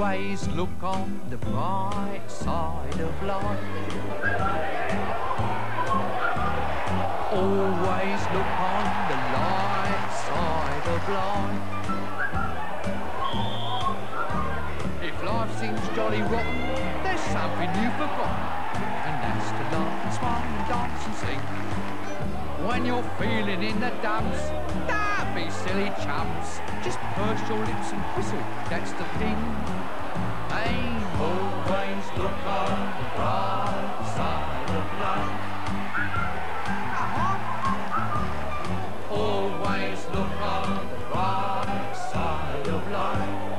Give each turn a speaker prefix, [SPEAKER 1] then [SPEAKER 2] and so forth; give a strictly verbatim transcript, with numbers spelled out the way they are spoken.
[SPEAKER 1] Always look on the bright side of life. Always look on the light side of life. If life seems jolly rotten, there's something you've forgotten, and that's to laugh and smile and dance and sing. When you're feeling in the dumps, don't be silly chumps. Just purse your lips and whistle, that's the thing. Hey, always look on the bright side of life. Uh-huh. Always look on the bright side of life.